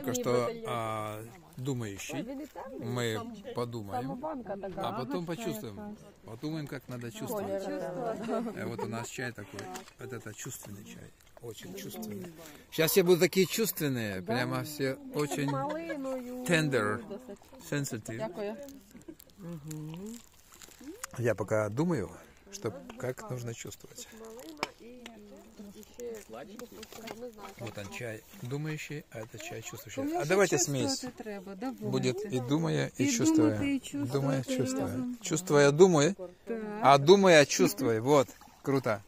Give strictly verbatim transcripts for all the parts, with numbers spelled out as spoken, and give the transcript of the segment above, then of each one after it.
только что а, думающий. Мы подумаем, а потом почувствуем. Подумаем, как надо чувствовать. И вот у нас чай такой. Вот это чувственный чай. Очень чувственный. Сейчас все будут такие чувственные. Прямо все очень tender, sensitive. Я пока думаю, что как нужно чувствовать. Вот он чай думающий, а это чай чувствующий. А давайте смесь. Будет и думая, и чувствуя. Думая, чувствуя. Чувствуя, думая, а думая, чувствуя. Вот, круто.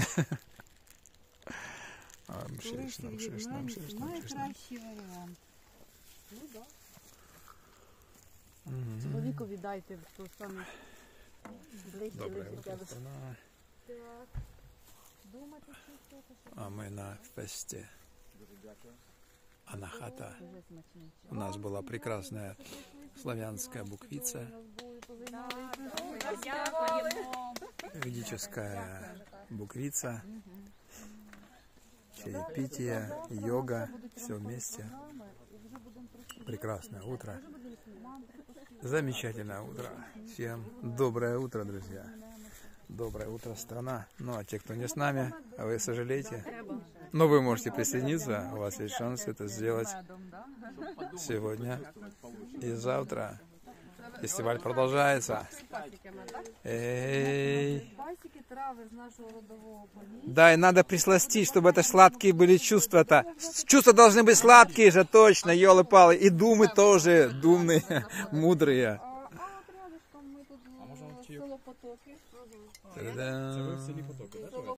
Чоловікові дайте, то саме ближче. Доброе утро, страна. А мы на фесте Анахата. У нас была прекрасная славянская буквица, ведическая буквица, чаепитие, йога, все вместе. Прекрасное утро. Замечательное утро. Всем доброе утро, друзья. Доброе утро, страна. Ну, а те, кто не с нами, а вы сожалеете, но вы можете присоединиться. У вас есть шанс это сделать сегодня и завтра. Фестиваль продолжается. Эй. Да, и надо присластить, чтобы это сладкие были чувства-то. Чувства должны быть сладкие же, точно, елы-палы. И думы тоже думные, мудрые.